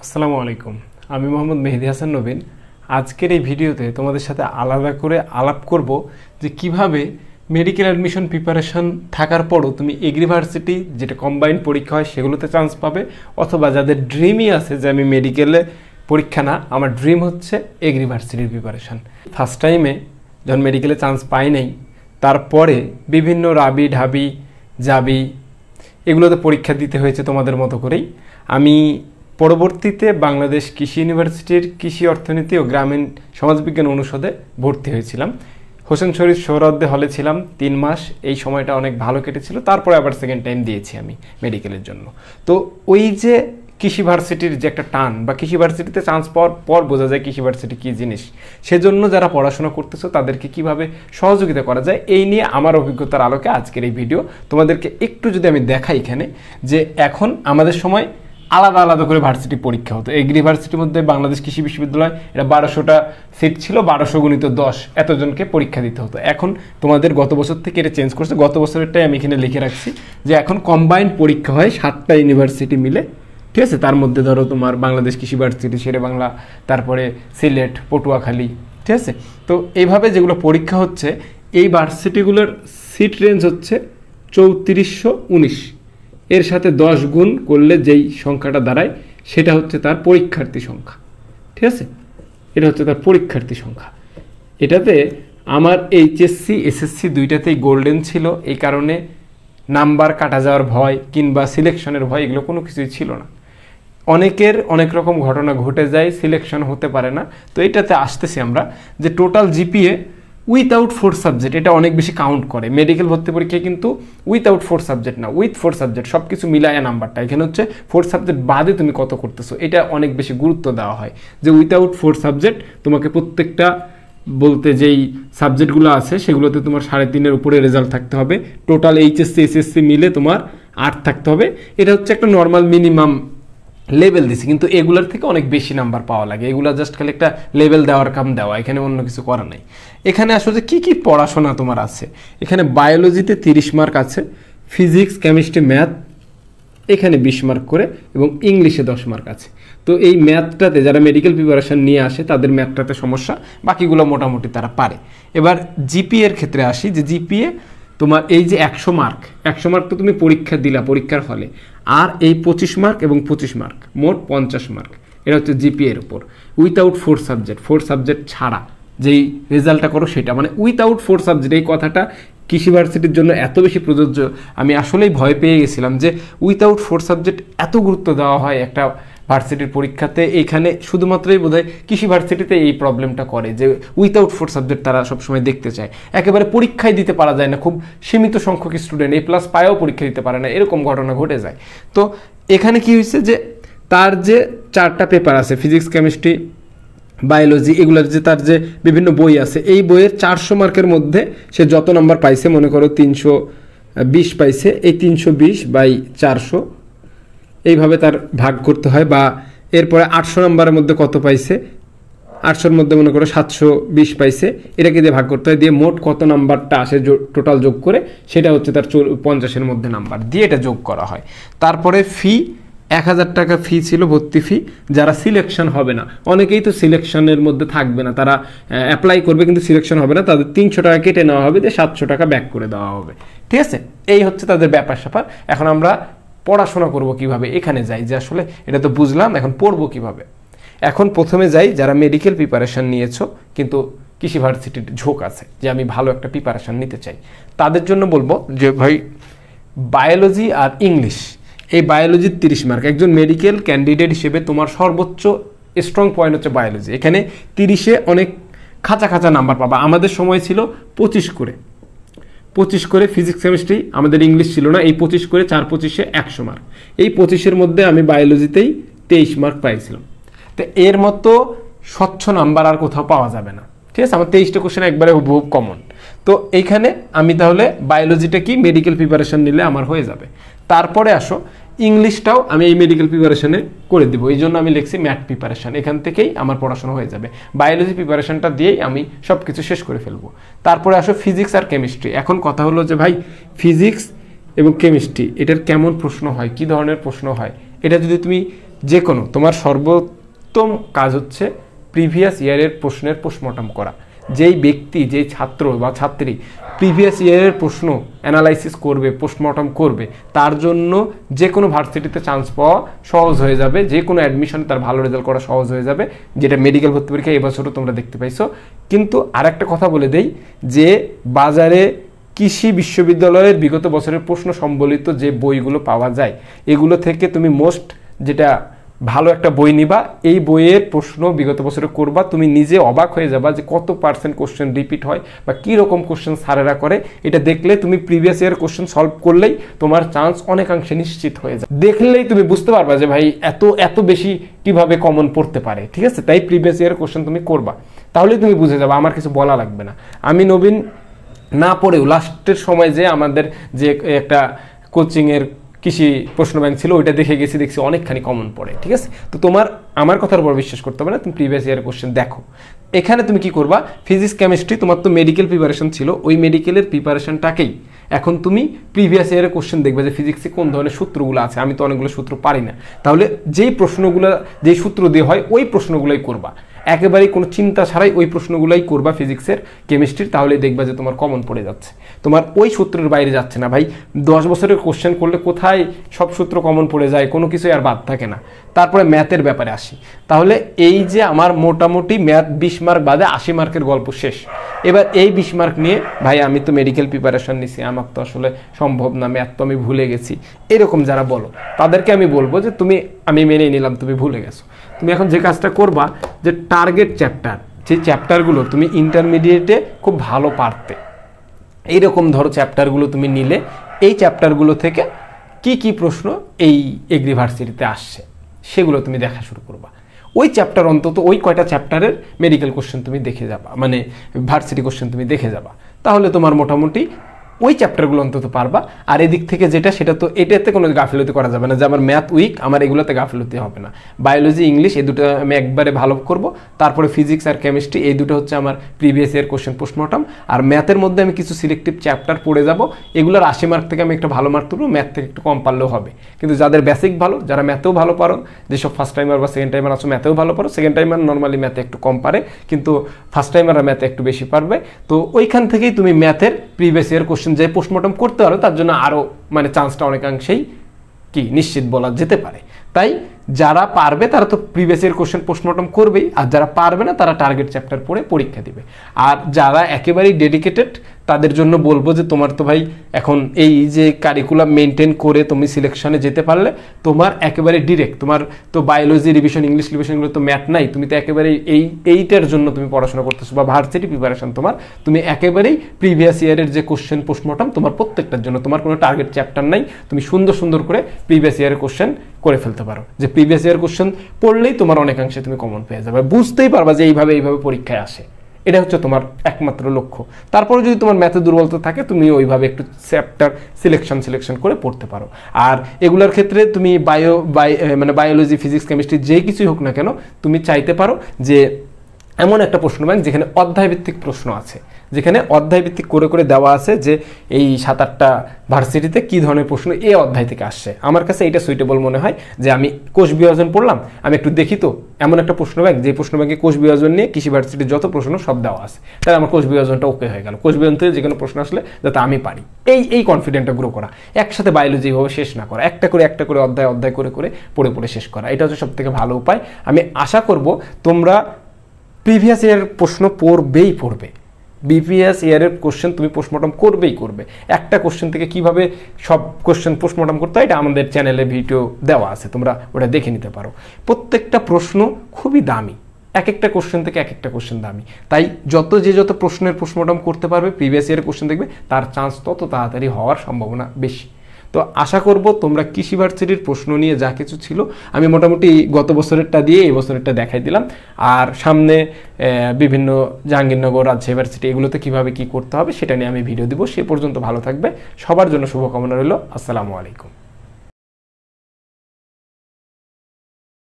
আসসালামু আলাইকুম। আমি মোহাম্মদ মেহেদি হাসান নবীন। আজকের এই ভিডিওতে তোমাদের সাথে আলাদা করে আলাপ করব যে কিভাবে মেডিকেল অ্যাডমিশন প্রিপারেশন থাকার পরও তুমি এগ্রিভার্সিটি যেটা কম্বাইন্ড পরীক্ষা হয় সেগুলোতে চান্স পাবে, অথবা যাদের ড্রিমই আছে যে আমি মেডিকেলে পরীক্ষা না, আমার ড্রিম হচ্ছে এগ্রিভার্সিটির প্রিপারেশন। ফার্স্ট টাইমে যখন মেডিকেলে চান্স পাই নাই, তারপরে বিভিন্ন রাবি ঢাবি জাবি এগুলোতে পরীক্ষা দিতে হয়েছে তোমাদের মতো করেই। আমি পরবর্তীতে বাংলাদেশ কৃষি ইউনিভার্সিটির কৃষি অর্থনীতি ও গ্রামীণ সমাজবিজ্ঞান অনুষদে ভর্তি হয়েছিলাম। হোসেন শরীফ সোহরাওয়ার্দী হলে ছিলাম 3 মাস। এই সময়টা অনেক ভালো কেটেছিল। তারপরে আবার সেকেন্ড টাইম দিয়েছি আমি মেডিকেলের জন্য। তো ওই যে কৃষি ভার্সিটির যে একটা টান বা কৃষি ভার্সিটিতে চান্স পাওয়ার পর বোঝা যায় কৃষি ভার্সিটি কী জিনিস, সেজন্য যারা পড়াশোনা করতেছো তাদেরকে কিভাবে সহযোগিতা করা যায় এই নিয়ে আমার অভিজ্ঞতার আলোকে আজকের এই ভিডিও। তোমাদেরকে একটু যদি আমি দেখাই এখানে, যে এখন আমাদের সময় আলাদা আলাদা করে ভার্সিটি পরীক্ষা হতো। এগ্রি ভার্সিটির মধ্যে বাংলাদেশ কৃষি বিশ্ববিদ্যালয় এটা 1200টা সিট ছিল, 1200 গুণিত 10 এতজনকে পরীক্ষা দিতে হতো। এখন তোমাদের গত বছর থেকে এটা চেঞ্জ করছে। গত বছরেরটাই আমি এখানে লিখে রাখছি যে এখন কম্বাইন্ড পরীক্ষা হয় 7টা ইউনিভার্সিটি মিলে, ঠিক আছে। তার মধ্যে ধরো তোমার বাংলাদেশ কৃষি ভার্সিটি, শেরে বাংলা, তারপরে সিলেট, পটুয়াখালী, ঠিক আছে। তো এইভাবে যেগুলো পরীক্ষা হচ্ছে, এই ভার্সিটিগুলোর সিট রেঞ্জ হচ্ছে 3419। এর সাথে 10 গুণ করলে যেই সংখ্যাটা দাঁড়ায় সেটা হচ্ছে তার পরীক্ষার্থী সংখ্যা, ঠিক আছে। এটা হচ্ছে তার পরীক্ষার্থী সংখ্যা। এটাতে আমার এইচএসসি এসএসসি দুইটাতেই গোল্ডেন ছিল, এই কারণে নাম্বার কাটা যাওয়ার ভয় কিংবা সিলেকশনের ভয় এগুলো কোনো কিছুই ছিল না। অনেকের অনেক রকম ঘটনা ঘটে যায়, সিলেকশন হতে পারে না। তো এটাতে আসতেছি আমরা যে টোটাল জিপিএ উইথআউট 4 সাবজেক্ট এটা অনেক বেশি কাউন্ট করে। মেডিকেল ভর্তি পরীক্ষায় কিন্তু উইথআউট 4 সাবজেক্ট না, উইথ 4 সাবজেক্ট সব কিছু মিলায় নাম্বারটা। এখানে হচ্ছে 4 সাবজেক্ট বাদে তুমি কত করতেছো এটা অনেক বেশি গুরুত্ব দেওয়া হয়। যে উইথআউট 4 সাবজেক্ট তোমাকে প্রত্যেকটা বলতে যেই সাবজেক্টগুলো আছে সেগুলোতে তোমার 3.5-এর উপরে রেজাল্ট থাকতে হবে। টোটাল এইচএসসি এসএসসি মিলে তোমার 8 থাকতে হবে। এটা হচ্ছে একটা নর্মাল মিনিমাম লেভেল দিছি, কিন্তু এগুলোর থেকে অনেক বেশি নাম্বার পাওয়া লাগে। এগুলো জাস্ট খালি একটা লেভেল দেওয়ার কাম দেওয়া, এখানে অন্য কিছু করা নাই। এখানে আসলে কি কি পড়াশোনা তোমার আছে, এখানে বায়োলজিতে 30 মার্ক আছে, ফিজিক্স কেমিস্ট্রি ম্যাথ এখানে 20 মার্ক করে, এবং ইংলিশে 10 মার্ক আছে। তো এই ম্যাথটাতে যারা মেডিকেল প্রিপারেশন নিয়ে আসে তাদের ম্যাথটাতে সমস্যা, বাকিগুলো মোটামুটি তারা পারে। এবার জিপিএ এর ক্ষেত্রে আসি, যে জিপিএ তোমার এই যে 100 মার্ক তো তুমি পরীক্ষা দিলা পরীক্ষার হলে, আর এই 25 মার্ক এবং 25 মার্ক মোট 50 মার্ক। এটা হচ্ছে জিপিএ এর উপর উইথআউট 4 সাবজেক্ট ছাড়া যেই রেজাল্টটা করো সেটা, মানে উইথআউট 4 সাবজেক্ট। এই কথাটা কৃষি ভার্সিটির জন্য এত বেশি প্রযোজ্য, আমি আসলেই ভয় পেয়ে গেছিলাম যে উইথআউট 4 সাবজেক্ট এত গুরুত্ব দেওয়া হয় একটা ভার্সিটির পরীক্ষাতে। এইখানে শুধুমাত্রই বোধহয় কৃষি ভার্সিটিতে এই প্রবলেমটা করে যে উইথআউট 4 সাবজেক্ট তারা সবসময় দেখতে চায়। একেবারে পরীক্ষায় দিতে পারা যায় না, খুব সীমিত সংখ্যক স্টুডেন্ট A+ পায়েও পরীক্ষা দিতে পারে না, এরকম ঘটনা ঘটে যায়। তো এখানে কি হয়েছে যে তার যে 4টা পেপার আছে, ফিজিক্স কেমিস্ট্রি বায়োলজি, এগুলোর যে তার যে বিভিন্ন বই আছে, এই বইয়ের 400 মার্কের মধ্যে সে যত নাম্বার পাইছে, মনে করো 320 পাইছে, এই 320/400 এইভাবে তার ভাগ করতে হয়। বা এরপরে 800 নাম্বারের মধ্যে কত পাইছে, 800-র মধ্যে মনে করো 720 পাইছে, এটাকে দিয়ে ভাগ করতে হয়, দিয়ে মোট কত নাম্বারটা আসে টোটাল যোগ করে সেটা হচ্ছে তার 50-এর মধ্যে নাম্বার দিয়ে এটা যোগ করা হয়। তারপরে ফি 1000 টাকা ফি ছিল, ভর্তি ফি। যারা সিলেকশন হবে না, অনেকেই তো সিলেকশনের মধ্যে থাকবে না, তারা অ্যাপ্লাই করবে কিন্তু সিলেকশন হবে না, তাদের 300 টাকা কেটে নেওয়া হবে, দিয়ে 700 টাকা ব্যাক করে দেওয়া হবে, ঠিক আছে। এই হচ্ছে তাদের ব্যাপার স্যাপার। এখন আমরা পড়াশোনা করব কিভাবে, এখানে যাই যে আসলে এটা তো বুঝলাম, এখন পড়বো কিভাবে। এখন প্রথমে যাই যারা মেডিকেল প্রিপারেশন নিয়েছো কিন্তু কৃষি ভার্সিটির ঝোঁক আছে যে আমি ভালো একটা প্রিপারেশন নিতে চাই, তাদের জন্য বলবো যে ভাই বায়োলজি আর ইংলিশ, এই বায়োলজির 30 মার্ক। একজন মেডিকেল ক্যান্ডিডেট হিসেবে তোমার সর্বোচ্চ স্ট্রং পয়েন্ট হচ্ছে বায়োলজি। এখানে 30-এ অনেক খাঁচা নাম্বার পাবা। আমাদের সময় ছিল 25 করে ফিজিক্স কেমিস্ট্রি, আমাদের ইংলিশ ছিল না। এই 25 করে 4-25-এ 100 মার্ক। এই 25-এর মধ্যে আমি বায়োলজিতেই 23 মার্ক পাইছিলাম। তো এর মতো স্বচ্ছ নাম্বার আর কোথাও পাওয়া যাবে না, ঠিক আছে। আমার 23টা কোশ্চেন একবারে খুব কমন। তো এইখানে আমি তাহলে বায়োলজিটা কি মেডিকেল প্রিপারেশন নিলে আমার হয়ে যাবে। তারপরে আসো ইংলিশটাও আমি এই মেডিকেল প্রিপারেশনে করে দিব, এই জন্য আমি লিখছি ম্যাথ প্রিপারেশন। এখান থেকেই আমার পড়াশোনা হয়ে যাবে। বায়োলজি প্রিপারেশনটা দিয়েই আমি সব কিছু শেষ করে ফেলবো। তারপরে আসো ফিজিক্স আর কেমিস্ট্রি। এখন কথা হলো যে ভাই ফিজিক্স এবং কেমিস্ট্রি এটার কেমন প্রশ্ন হয়, কি ধরনের প্রশ্ন হয়, এটা যদি তুমি যে কোনো তোমার সর্বোত্তম কাজ হচ্ছে প্রিভিয়াস ইয়ারের প্রশ্নের পোস্টমর্টম করা। যেই ব্যক্তি, যেই ছাত্র বা ছাত্রী প্রিভিয়াস ইয়ারের প্রশ্ন অ্যানালাইসিস করবে, পোস্টমর্টম করবে, তার জন্য যে কোনো ভার্সিটিতে চান্স পাওয়া সহজ হয়ে যাবে, যে কোনো অ্যাডমিশনে তার ভালো রেজাল্ট করা সহজ হয়ে যাবে, যেটা মেডিকেল ভর্তি পরীক্ষা এবছরও তোমরা দেখতে পাইছো। কিন্তু আরেকটা কথা বলে দেই যে বাজারে কৃষি বিশ্ববিদ্যালয়ের বিগত বছরের প্রশ্ন সম্বলিত যে বইগুলো পাওয়া যায়, এগুলো থেকে তুমি মোস্ট যেটা ভালো একটা বই নিবা, এই বইয়ের প্রশ্ন বিগত বছরে করবা, তুমি নিজে অবাক হয়ে যাবা যে কত % কোশ্চেন রিপিট হয় বা কী রকম কোশ্চেন স্যারেরা করে। এটা দেখলে তুমি প্রিভিয়াস ইয়ার কোশ্চেন সলভ করলেই তোমার চান্স অনেকাংশে নিশ্চিত হয়ে যায়। দেখলেই তুমি বুঝতে পারবা যে ভাই এত বেশি কিভাবে কমন পড়তে পারে, ঠিক আছে? তাই প্রিভিয়াস ইয়ার কোশ্চেন তুমি করবা, তাহলে তুমি বুঝে যাবা, আমার কিছু বলা লাগবে না। আমি নবীন না পড়েও লাস্টের সময় যে আমাদের যে একটা কোচিংয়ের কৃষি প্রশ্ন ব্যাংক ছিল, ওইটা দেখে গেছি, দেখছি অনেকখানি কমন পড়ে, ঠিক আছে? তো তোমার আমার কথার উপর বিশ্বাস করতে হবে না, তুমি প্রিভিয়াস ইয়ার কোশ্চেন দেখো। এখানে তুমি কি করবা, ফিজিক্স কেমিস্ট্রি তোমার তো মেডিকেল প্রিপারেশন ছিল, ওই মেডিকেলের প্রিপারেশনটাকেই এখন তুমি প্রিভিয়াস ইয়ারের কোশ্চেন দেখবে যে ফিজিক্সে কোন ধরনের সূত্রগুলো আছে। আমি তো অনেকগুলো সূত্র পারি না, তাহলে যেই প্রশ্নগুলো, যেই সূত্র দিয়ে হয় ওই প্রশ্নগুলোই করবা, একেবারেই কোনো চিন্তা ছাড়াই ওই প্রশ্নগুলোই করবা ফিজিক্সের, কেমিস্ট্রির, তাহলে দেখবা যে তোমার কমন পড়ে যাচ্ছে, তোমার ওই সূত্রের বাইরে যাচ্ছে না। ভাই 10 বছরের কোশ্চেন করলে কোথায় সব সূত্র কমন পড়ে যায়, কোনো কিছুই আর বাদ থাকে না। তারপরে ম্যাথের ব্যাপারে আসি, তাহলে এই যে আমার মোটামুটি ম্যাথ 20 মার্ক বাদে 80 মার্কের গল্প শেষ। এবার এই 20 মার্ক নিয়ে ভাই আমি তো মেডিকেল প্রিপারেশন নিছি, আমার তো আসলে সম্ভব না, ম্যাথ তো আমি ভুলে গেছি, এরকম যারা বলো তাদেরকে আমি বলবো যে আমি মেনে নিলাম তুমি ভুলে গেছো। তুমি এখন যে কাজটা করবা যে টার্গেট চ্যাপ্টার, যে চ্যাপ্টারগুলো তুমি ইন্টারমিডিয়েটে খুব ভালো পারতে, এইরকম ধরো চ্যাপ্টারগুলো তুমি নিলে এই চ্যাপ্টারগুলো থেকে কি প্রশ্ন এই এগ্রিভার্সিটিতে আসছে সেগুলো তুমি দেখা শুরু করবা। ওই চ্যাপ্টার অন্তত ওই কয়টা চ্যাপ্টারের মেডিকেল কোশ্চেন তুমি দেখে যাবা, মানে ভার্সিটি কোশ্চেন তুমি দেখে যাবা, তাহলে তোমার মোটামুটি ওই চ্যাপ্টারগুলো অন্তত পারবা। আর এদিক থেকে যেটা, সেটা তো এটাতে কোনো গাফিলতি করা যাবে না যে আমার ম্যাথ উইক, আমার এগুলোতে গাফিলতি হবে না। বায়োলজি, ইংলিশ এই দুটো আমি একবারে ভালো করব, তারপরে ফিজিক্স আর কেমিস্ট্রি এই দুটো হচ্ছে আমার প্রিভিয়াস ইয়ার কোশ্চেন পোস্টমর্টম। আর ম্যাথের মধ্যে আমি কিছু সিলেক্টিভ চ্যাপ্টার পড়ে যাব, এগুলোর 80 মার্ক থেকে আমি একটা ভালো মার্ক তুলবো, ম্যাথ থেকে একটু কম পারলেও হবে। কিন্তু যাদের বেসিক ভালো, যারা ম্যাথেও ভালো পারো, যেসব ফার্স্ট টাইমার বা সেকেন্ড টাইমার আছো ম্যাথেও ভালো পারো, সেকেন্ড টাইমার নর্মালি ম্যাথে একটু কম পারে, কিন্তু ফার্স্ট টাইমাররা ম্যাথে একটু বেশি পারবে, তো ওইখান থেকেই তুমি ম্যাথের প্রিভিয়াস ইয়ার কোশ্চেন যে পোস্টমর্টম করতে পারো, তার জন্য আরও মানে চান্সটা অনেকাংশেই কি নিশ্চিত বলা যেতে পারে। তাই যারা পারবে তারা তো প্রিভিয়াস ইয়ার কোশ্চেন পোস্টমর্টম করবেই, আর যারা পারবে না তারা টার্গেট চ্যাপ্টার পড়ে পরীক্ষা দিবে। আর যারা একেবারেই ডেডিকেটেড তাদের জন্য বলবো যে তোমার তো ভাই এখন এই যে কারিকুলাম মেনটেন করে তুমি সিলেকশনে যেতে পারলে তোমার একেবারে ডিরেক্ট, তোমার তো বায়োলজি রিভিশন, ইংলিশ রিভিশনগুলো তো ম্যাথ নাই, তুমি তো একেবারে এইটার জন্য তুমি পড়াশোনা করতেছো বা ভার্সিটি প্রিপারেশন তোমার, তুমি একেবারেই প্রিভিয়াস ইয়ারের যে কোশ্চেন পোস্টমর্টম তোমার প্রত্যেকটার জন্য, তোমার কোনো টার্গেট চ্যাপ্টার নাই, তুমি সুন্দর করে প্রিভিয়াস ইয়ারের কোশ্চেন করে ফেলতে পারো, যে প্রিভিয়াস ইয়ার কোশ্চেন পড়লেই তোমার অনেকাংশে তুমি কমন পেয়ে যাবে, বুঝতেই পারবা যে এইভাবে পরীক্ষায় আসে। এটা হচ্ছে তোমার একমাত্র লক্ষ্য। তারপরে যদি তোমার ম্যাথে দুর্বলতা থাকে তুমি ওইভাবে একটু চ্যাপ্টার সিলেকশন করে পড়তে পারো। আর এগুলোর ক্ষেত্রে তুমি মানে বায়োলজি, ফিজিক্স, কেমিস্ট্রি যে কিছুই হোক না কেন, তুমি চাইতে পারো যে এমন একটা প্রশ্ন ব্যাংক যেখানে অধ্যায়ভিত্তিক প্রশ্ন আছে, যেখানে অধ্যায়ভিত্তিক করে দেওয়া আছে যে এই 7-8টা ভার্সিটিতে কী ধরনের প্রশ্ন এই অধ্যায় থেকে আসছে। আমার কাছে এটা সুইটেবল মনে হয় যে আমি কোষ বিভাজন পড়লাম, আমি একটু দেখি তো এমন একটা প্রশ্ন ব্যাংক যে প্রশ্ন ব্যাংকে কোষ বিভাজন নিয়ে কৃষি ভার্সিটির যত প্রশ্ন সব দেওয়া আছে, তাহলে আমার কোষ বিভাজনটা ওকে হয়ে গেল, কোষ বিভাজন থেকে যে কোনো প্রশ্ন আসলে যাতে আমি পারি, এই কনফিডেন্টটা গ্রো করা। একসাথে বায়োলজি ভাবে শেষ না করা, একটা করে অধ্যায় করে পড়ে শেষ করা, এটা হচ্ছে সবথেকে ভালো উপায়। আমি আশা করব তোমরা প্রিভিয়াস ইয়ারের প্রশ্ন পড়বে, প্রিভিয়াস ইয়ারের কোশ্চেন তুমি পোস্টমর্টম করবে। একটা কোশ্চেন থেকে কিভাবে সব কোশ্চেন পোস্টমর্টম করতে হয় এটা আমাদের চ্যানেলে ভিডিও দেওয়া আছে, তোমরা ওটা দেখে নিতে পারো। প্রত্যেকটা প্রশ্ন খুবই দামি, এক একটা কোশ্চেন থেকে এক একটা কোশ্চেন দামি, তাই যত প্রশ্নের পোস্টমর্টম করতে পারবে, প্রিভিয়াস ইয়ারের কোশ্চেন দেখবে, তার চান্স তত তাড়াতাড়ি হওয়ার সম্ভাবনা বেশি। তো আশা করব তোমরা কৃষি ভার্সিটির প্রশ্ন নিয়ে যা কিছু ছিল আমি মোটামুটি গত বছরেরটা দিয়ে এই বছরেরটা দেখাই দিলাম, আর সামনে বিভিন্ন জাহাঙ্গীরনগর, রাজশাহী ভার্সিটি এগুলোতে কীভাবে কী করতে হবে সেটা নিয়ে আমি ভিডিও দিব। সে পর্যন্ত ভালো থাকবে, সবার জন্য শুভকামনা রইল। আসসালামু আলাইকুম।